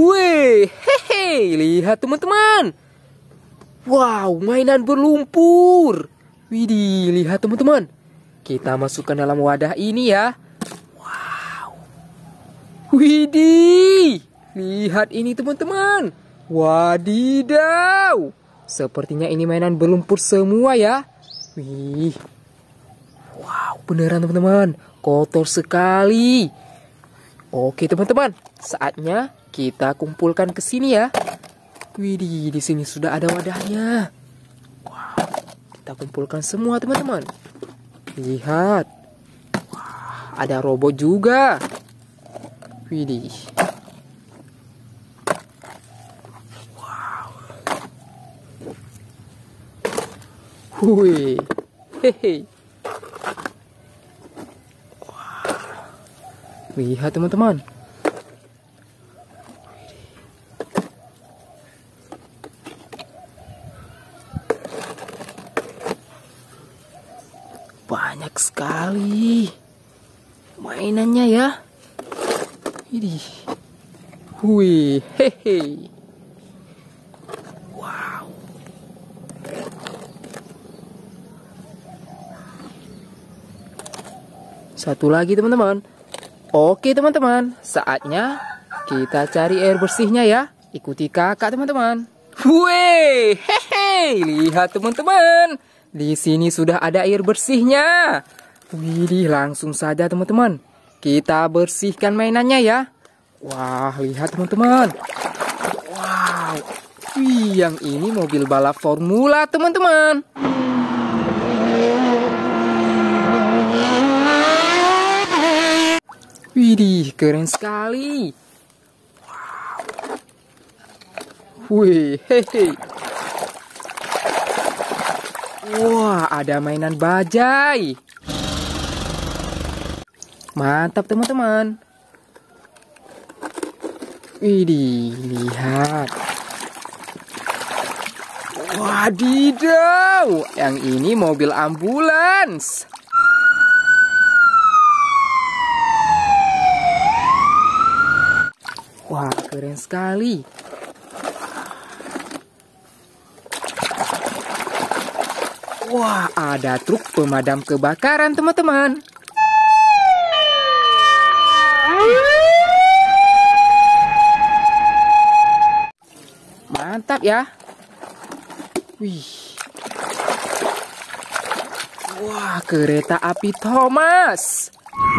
Wih, hehe, lihat teman-teman. Wow, mainan berlumpur. Widih, lihat teman-teman. Kita masukkan dalam wadah ini ya. Wow. Widih, lihat ini teman-teman. Wadidaw. Sepertinya ini mainan berlumpur semua ya. Wih. Wow, beneran teman-teman. Kotor sekali. Oke teman-teman, saatnya kita kumpulkan ke sini ya. Widih, di sini sudah ada wadahnya. Wow, kita kumpulkan semua teman-teman. Lihat. Wah, ada robot juga. Widih. Wow. Wih. Hehe. Lihat teman-teman. Banyak sekali mainannya ya. Ini. Wih, hehe. Wow. Satu lagi teman-teman. Oke teman-teman, saatnya kita cari air bersihnya ya. Ikuti kakak teman-teman. Wih, hehe, lihat teman-teman. Di sini sudah ada air bersihnya. Widih, langsung saja teman-teman. Kita bersihkan mainannya ya. Wah, lihat teman-teman. Wow, wih, yang ini mobil balap formula teman-teman. Widih, keren sekali. Wow. Wih, hehe. Wah, ada mainan bajai. Mantap teman-teman. Widih, lihat. Wadidaw, yang ini mobil ambulans. Wah, keren sekali. Wah, ada truk pemadam kebakaran, teman-teman. Mantap ya. Wih. Wah, kereta api Thomas.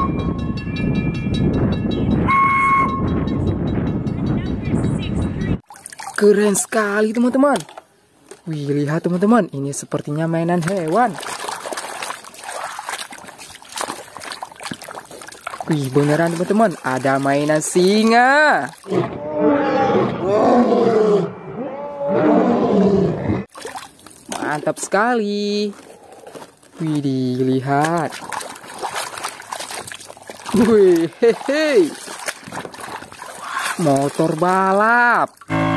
Keren sekali teman-teman. Wih, lihat teman-teman, ini sepertinya mainan hewan. Wih, beneran teman-teman, ada mainan singa. Mantap sekali. Wih, lihat. Wih, hehe. Motor balap.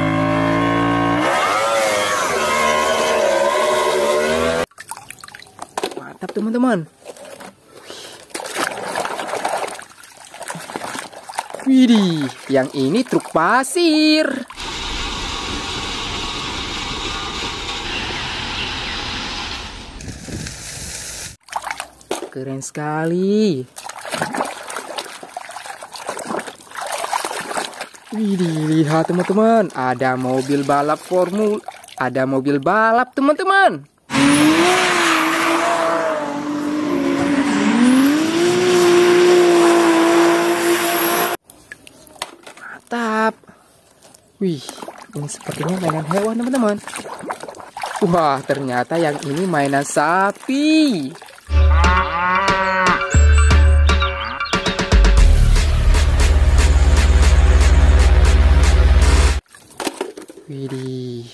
Mantap teman-teman. Widih, yang ini truk pasir. Keren sekali. Widih, lihat teman-teman, ada mobil balap teman-teman. Mantap. Wih, ini sepertinya mainan hewan teman-teman. Wah, ternyata yang ini mainan sapi. Widih.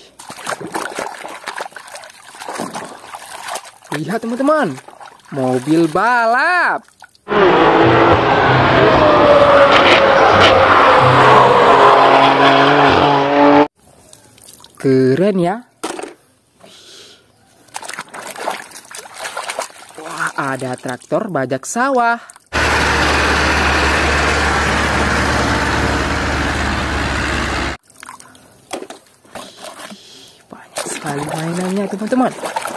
Lihat teman-teman, mobil balap. Keren ya. Wah, ada traktor bajak sawah. sekali mainannya teman-teman.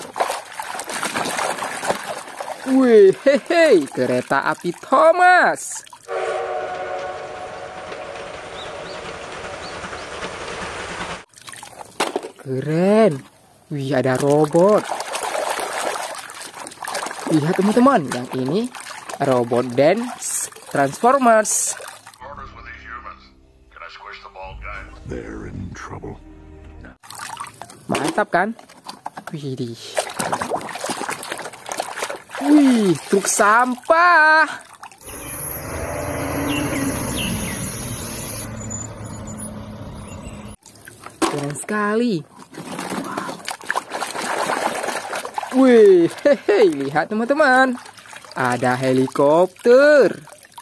Wih, hehe, kereta api Thomas. Keren. Wih, ada robot. Lihat teman-teman, yang ini robot dance Transformers. They're in trouble. Mantap kan? Wih, truk sampah. Keren sekali. Wih, hehe, lihat teman-teman. Ada helikopter.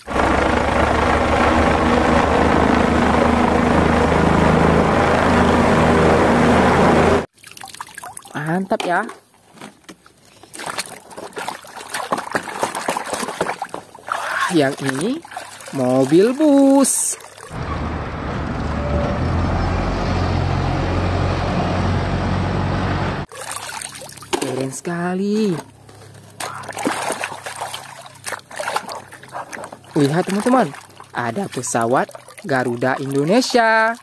Mantap ya. Wah, yang ini mobil bus. Keren sekali. Lihat teman-teman, ada pesawat Garuda Indonesia.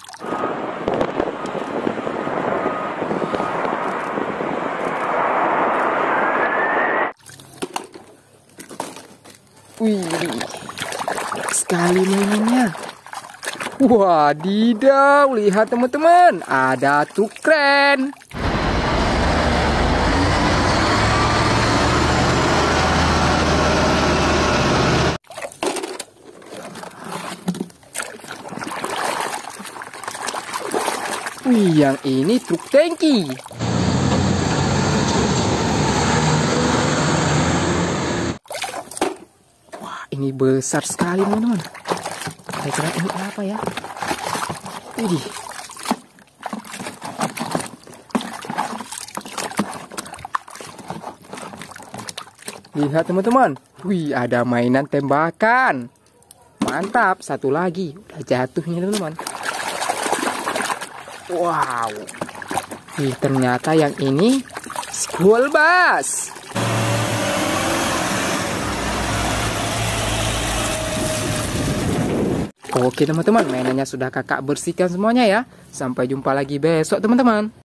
Wih, sekali mainannya. Wadidaw, lihat teman-teman, ada truk keren. Wih, yang ini truk tangki. Wah, ini besar sekali teman-teman. Kira-kira ini apa ya? Widih. Lihat teman-teman. Wih, ada mainan tembakan. Mantap, satu lagi. Udah jatuhnya teman-teman. Wow. Wih, ternyata yang ini school bus. Oke teman-teman, mainannya sudah kakak bersihkan semuanya ya. Sampai jumpa lagi besok teman-teman.